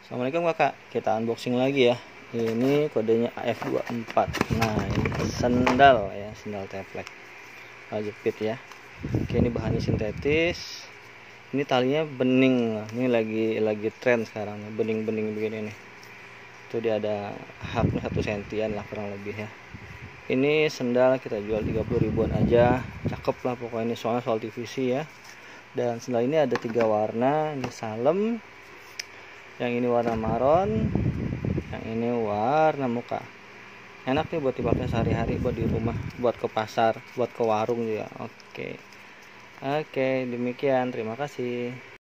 Assalamualaikum kakak, kita unboxing lagi ya. Ini kodenya AF24. Nah, ini sendal ya, sendal teplek jepit ya. Oke, ini bahannya sintetis. Ini talinya bening. Ini lagi tren sekarang, bening-bening begini nih. Itu dia ada haknya 1 sentian lah kurang lebih ya. Ini sendal kita jual 30 ribuan aja. Cakep lah pokoknya, ini soalnya soal TVC ya. Dan sendal ini ada 3 warna. Ini salem, yang ini warna maron, yang ini warna muka. Enak nih buat dipakai sehari-hari, buat di rumah, buat ke pasar, buat ke warung juga. Oke, demikian, terima kasih.